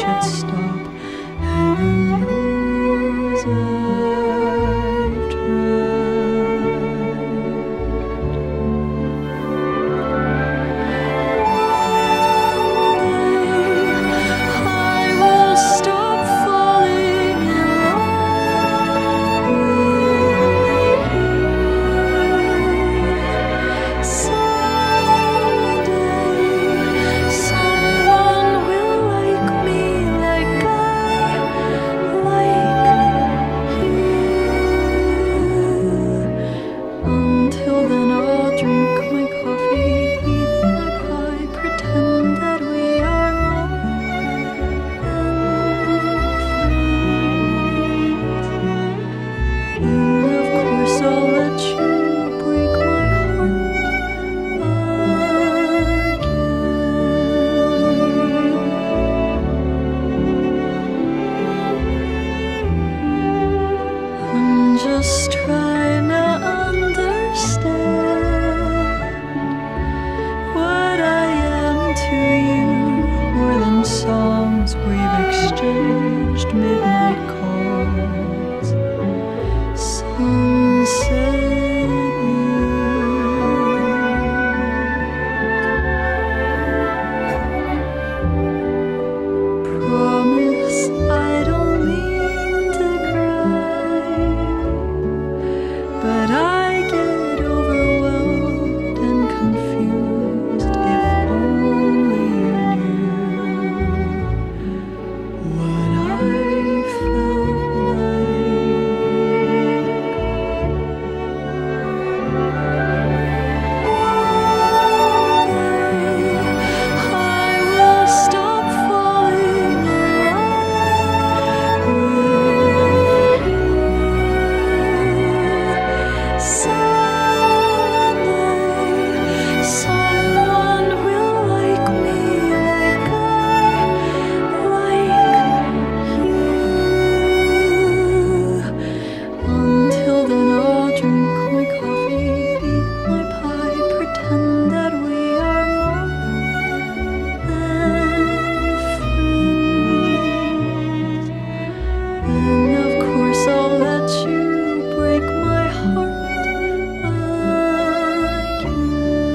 should stop. Heaven knows I've just trying to understand what I am to you, more than songs we've exchanged, midnight calls, sunset view. Promise I don't mean to cry, but I get overwhelmed and confused. If only you knew what I felt I will stop falling in love with you. Someday, someone will like me like I like you. Until then I'll drink my coffee, eat my pie, pretend that we are more than friends. And of course I'll let you break my heart again.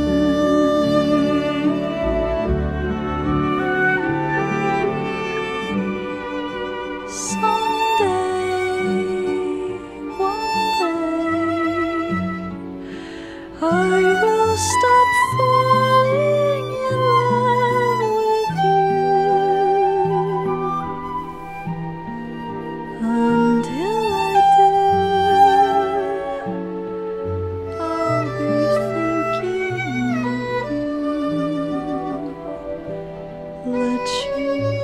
Someday, one day, I will stop falling in love with you. Until I do, I'll be thinking of you. Let you